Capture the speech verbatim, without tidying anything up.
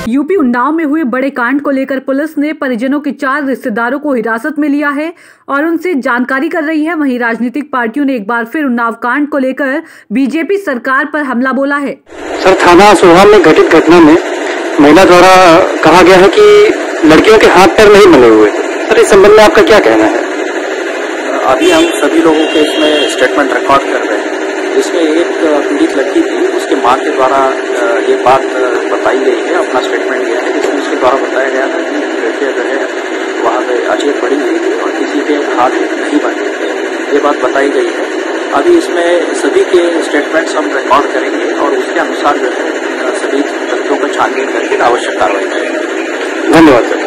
UP Unnao में हुए बड़े कांड को लेकर पुलिस ने परिजनों के चार रिश्तेदारों को हिरासत में लिया है और उनसे जानकारी कर रही है। वहीं राजनीतिक पार्टियों ने एक बार फिर उन्नाव कांड को लेकर बीजेपी सरकार पर हमला बोला है। सर, थाना सोहान में घटित घटना में महिला द्वारा कहा गया है कि लड़कियों के हाथ पैर नहीं बने हुए। सर, इस संबंध में आपका क्या कहना है? अभी हम सभी लोगों के इसमें स्टेटमेंट रिकॉर्ड कर रहे हैं। इसमें एक पीड़ित लड़की थी, उसके मां के द्वारा ये बात बताई गई है, अपना स्टेटमेंट दिया है, जिसमें उसके द्वारा बताया गया था कि लड़कियां जो है वहाँ पे अचेत पड़ी हुई थी और किसी के हाथ नहीं बने थे, ये बात बताई गई है। अभी इसमें सभी के स्टेटमेंट्स हम रिकॉर्ड करेंगे और उसके अनुसार जो है सभी तथ्यों पर छानबीन करके आवश्यक कार्रवाई करेंगे। धन्यवाद सर।